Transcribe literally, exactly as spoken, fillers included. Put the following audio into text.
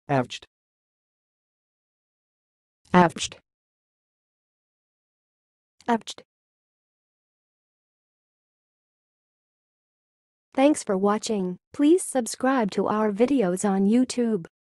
avchd, avchd, avchd. Thanks for watching. Please subscribe to our videos on YouTube.